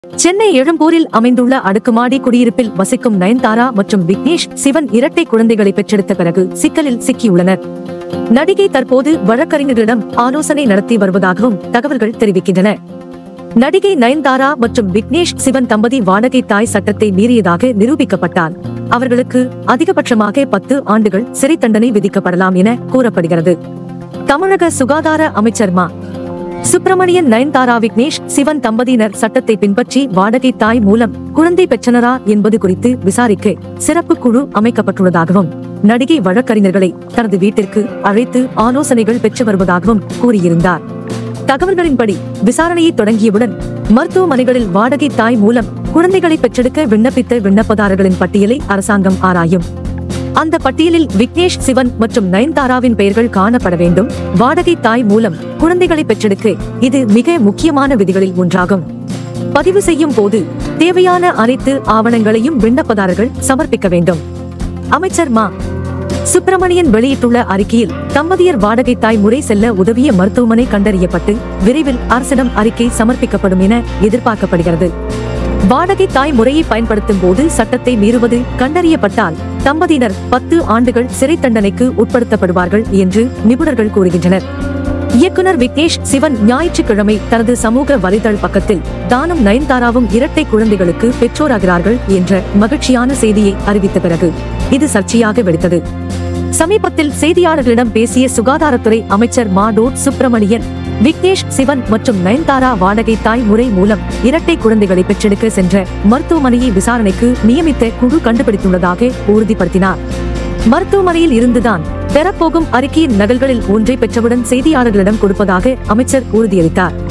சென்னை எழும்பூரில் அமைந்துள்ள அடுக்குமாடி குடியிருப்பில் வசிக்கும் நயன்தாரா மற்றும் விக்னேஷ் சிவன் இரட்டை குழந்தைகளை பெற்றெடுத்த பிறகு சிக்கலில் சிக்கியுள்ளனர். நடிகை தற்போது வழக்கறிஞர்களிடம் ஆலோசனை நடத்தி வருவதாகவும் தகவல்கள் தெரிவிக்கின்றன. நடிகை நயன்தாரா மற்றும் விக்னேஷ் சிவன் தம்பதி வாடகை தாய் சட்டத்தை மீறியதாக நிரூபிக்கப்பட்டால் அவர்களுக்கு அதிகபட்சமாக 10 ஆண்டுகள் சிறை தண்டனை விதிக்கப்படலாம் என கூறப்படுகிறது. தமிழக சுகாதார அமைச்சர் மா. சுப்பிரமணியன் நயன்தாரா விக்னேஷ் சிவன் தம்பதியினர் சட்டத்தை பின்பற்றி வாடகை தாய் மூலம் குழந்தை பெற்றனரா என்பது குறித்து விசாரிக்க சிறப்பு குழு அமைக்கப்பட்டுள்ளதாகவும் நடிகை வழக்கறிஞர்களை தனது வீட்டிற்கு அழைத்து ஆலோசனைகள் பெற்று வருவதாகவும் கூறியிருந்தார். தகவல்களின்படி விசாரணையை தொடங்கியவுடன் மருத்துவமனைகளில் வாடகை தாய் மூலம் குழந்தைகளை பெற்றெடுக்க விண்ணப்பித்த விண்ணப்பதாரர்களின் பட்டியலை அரசாங்கம் ஆராயும். அந்த பட்டியலில் விக்னேஷ் சிவன் மற்றும் நயன்தாராவின் பெயர்கள் காணப்பட வேண்டும். வாடகை தாய் மூலம் குழந்தைகளை பெற்றெடுக்க இது மிக முக்கியமான விதிகளில் ஒன்றாகும். பதிவு செய்யும் போது தேவையான அனைத்து ஆவணங்களையும் விண்ணப்பதாரர்கள் சமர்ப்பிக்க வேண்டும். அமைச்சர் மா. சுப்பிரமணியன் வெளியிட்டுள்ள அறிக்கையில் தம்பதியர் வாடகை தாய் முறை செல்ல உதவிய மருத்துவமனை கண்டறியப்பட்டு விரைவில் அரசிடம் அறிக்கை சமர்ப்பிக்கப்படும் என எதிர்பார்க்கப்படுகிறது. வாடகை தாய் முறையை பயன்படுத்தும் போது சட்டத்தை மீறுவது கண்டறியப்பட்டால் தம்பதியினர் 10 ஆண்டுகள் சிறை தண்டனைக்கு உட்படுத்தப்படுவார்கள் என்று நிபுணர்கள் கூறுகின்றனர். இயக்குனர் விக்னேஷ் சிவன் ஞாயிற்றுக்கிழமை தனது சமூக வலைதள பக்கத்தில் தானும் நயன்தாராவும் இரட்டை குழந்தைகளுக்கு பெற்றோராகிறார்கள் என்ற மகிழ்ச்சியான செய்தியை அறிவித்த பிறகு இது சர்ச்சையாக வெடித்தது. சமீபத்தில் செய்தியாளர்களிடம் பேசிய சுகாதாரத்துறை அமைச்சர் மா. சுப்பிரமணியன் விக்னேஷ் சிவன் மற்றும் நயன்தாரா வாடகை தாய் முறை மூலம் இரட்டை குழந்தைகளை பெற்றெடுக்க சென்ற மருத்துவமனையை விசாரணைக்கு நியமித்த குழு கண்டுபிடித்துள்ளதாக உறுதிப்படுத்தினார். மருத்துவமனையில் இருந்துதான் பெறப்போகும் அறிக்கையின் நகல்களில் ஒன்றை பெற்றவுடன் செய்தியாளர்களிடம் கொடுப்பதாக அமைச்சர் உறுதியளித்தார்.